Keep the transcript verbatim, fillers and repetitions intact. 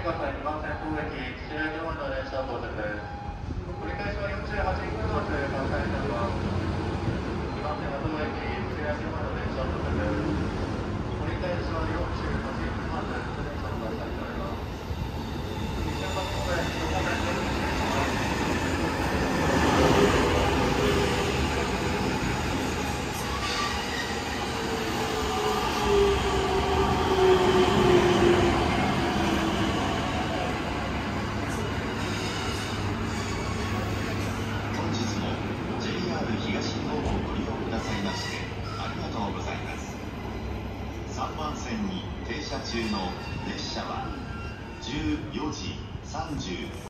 ください。にばん線東駅、土浦駅までの電車到着です。折り返しはよんじゅうはちキロのという関西になります。にばん線は東駅、土浦駅までの電車到着です。折り返しはよんじゅうはちキロまでの電車を出したいと思います。西山方面、横面で失礼します。 さんばん線に停車中の列車はじゅうよじさんじゅう